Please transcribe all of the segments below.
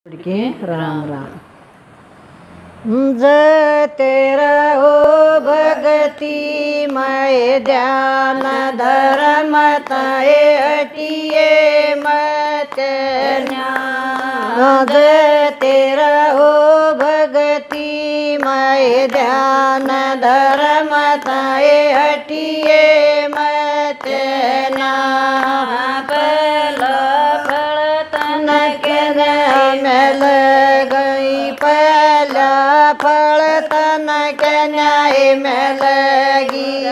के राम राम। जय तेरा हो भगति मय ध्यान धर्म ताए हटिए मत न्याय। जय तेरा हो भगति मय ध्यान धर्म ताए हटिए मत न्याय। मिल गई पहला फल तन के न्याय मिलेगी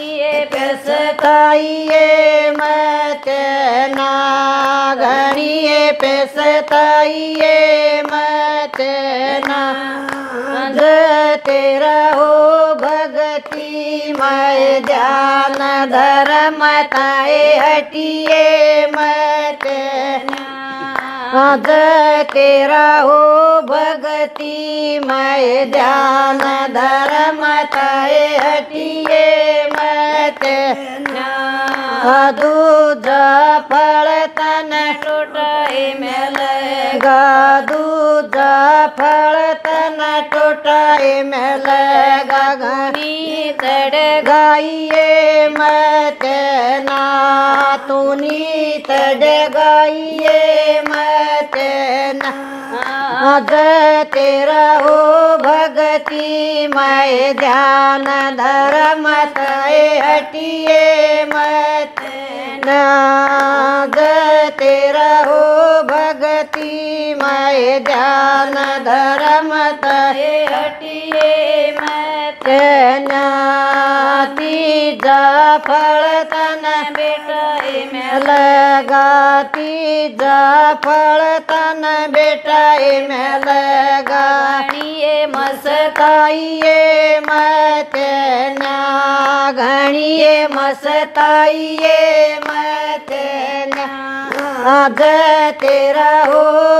पेसताइए मत ना घड़िए पेसताइए मत ना। जय तेरा हो भगति मय ध्यान धर्म ताए हटिए मत जय तेरा हो भगति मय ध्यान धर्म ताए हटिए मत दूजा फल तन टूटाए मिलेगा दूजा फल तन टूटाए मिलेगा। घनी तड़ गाइए मत ना तूनी तड़ गाइए मत ना। जय तेरा हो भगति मय ध्यान धर्म ताए हटिए मत ना। जय तेरा हो भगति मय ध्यान धर्म ताए हटिए मत ना। तीजा फल तन बेटाए मिलेगा तीजा फल तन बेटाए मिलेगा। घड़िए मस्ताइए मत ना घड़िए मस्ताइए मत ना। जय तेरा हो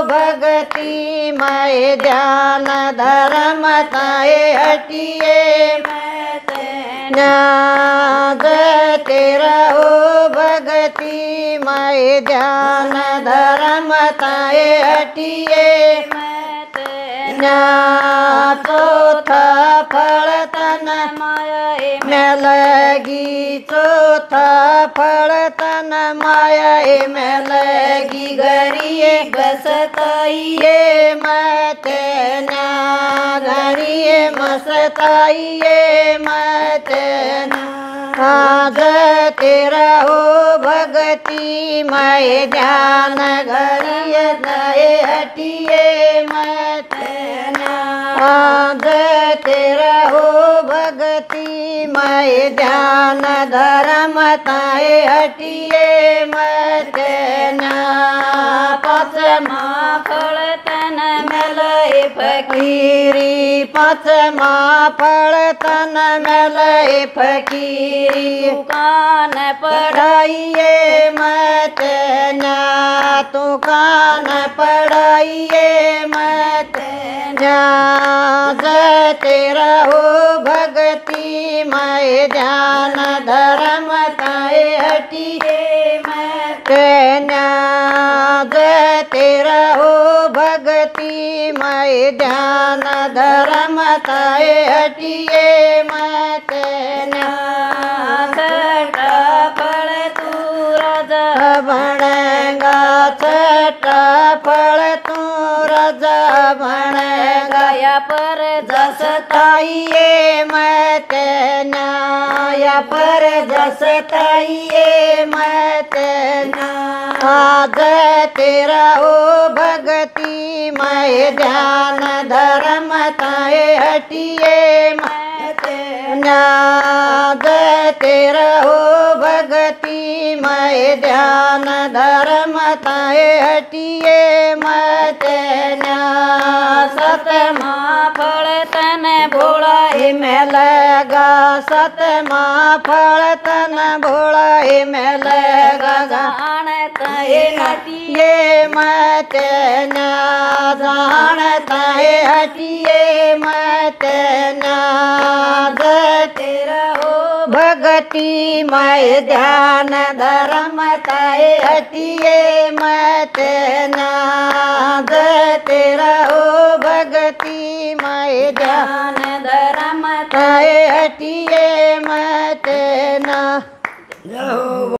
भगति मय ध्यान धर्म ताए हटिए मत ना। जय तेरा हो भगति मय ध्यान धर्म ताए हटिए मत ना। चौथा फल तन माया मिलेगी चौथा फल तन माया मिलेगी। घड़िए बसताइए मत ना घड़िए मस्ताइए मत ना। जय तेरा हो भगति मय ध्यान घड़िए ताए हटिए मत ना। जय तेरा हो भगति मय ध्यान धर्म ताए हटिए मत ना। पाँचमा फल तन मिले फकीरी पाँचमा फल तन मिले फकीरी। कान पढ़ाइए मत ना तू कान पढ़ाइए मत ना। जय तेरा हो भगति मय ध्यान धर्म ताए हटिए मत ना। जय तेरा हो भगति मय ध्यान धर्म ताए हटिए मत ना। छठा फल तू राजा बनेगा छठा फल तू राजा बनेगा। या पर जसताइए मत ना या पर जसताइए मत ना। जय तेरा हो भगति मय ध्यान धर्म ताए हटिए मत ना। जय तेरा हो भगति मय ध्यान धर्म ताए हटिए मत ना। सतमा फल तन भोला मिलेगा सतमा फल तन भोला मिलेगा। जान ताए हटिए मत ना जान ताए हटिए मत ना। जय तेरा हो भगति हटी मैं ध्यान धर्म ताए हटिए मत नाद तेरा हो भगति मैं ध्यान धर्म ताए हटिए मत ना।